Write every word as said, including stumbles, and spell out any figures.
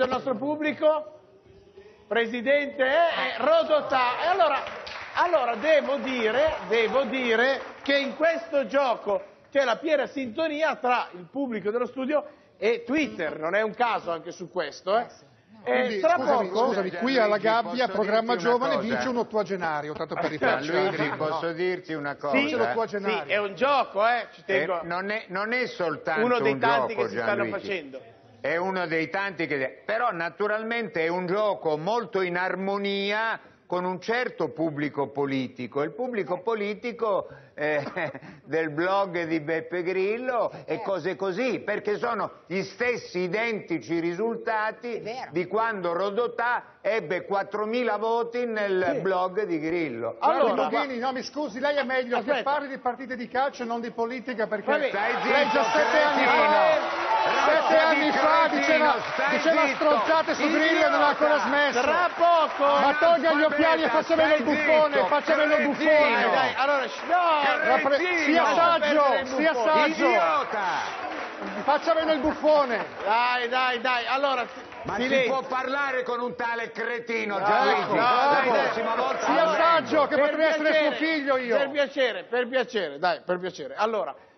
del nostro pubblico? Presidente è Rodotà. E allora, allora devo dire, devo dire che in questo gioco c'è la piena sintonia tra il pubblico dello studio e Twitter. Non è un caso anche su questo, eh? Quindi, Eh, tra scusami, poco... scusami, qui alla gabbia, programma giovane, vince un ottuagenario, tanto per rifacciare. Luigi, posso no. dirti una cosa? Sì, sì, è un gioco, eh? Ci tengo. Eh, non, è, non è soltanto uno dei un tanti gioco, che si stanno Gianluigi. facendo. È uno dei tanti che... Però naturalmente è un gioco molto in armonia con un certo pubblico politico. Il pubblico politico eh, del blog di Beppe Grillo e cose così, perché sono gli stessi identici risultati di quando Rodotà ebbe quattromila voti nel sì. blog di Grillo. Allora, Borghini, no, mi scusi, lei è meglio Aspetta. che parli di partite di calcio e non di politica, perché Vabbè, lei già sette anni fa... Sette anni fa diceva, diceva stronzate su Grillo e non ha ancora smesso. Tra poco! Ma tolga gli occhiali e faccia vedere il buffone, faccia vedere il buffone. Dai, dai, allora, no! Sia saggio, sia saggio. Idiota! Faccia vedere il buffone. Dai, dai, dai, allora... Ma silenzio. si può parlare con un tale cretino, no, Gianluigi? no, Dai, no, prossima volta sia saggio, che potrei essere suo figlio io. Per piacere, per piacere, dai, per piacere. Allora...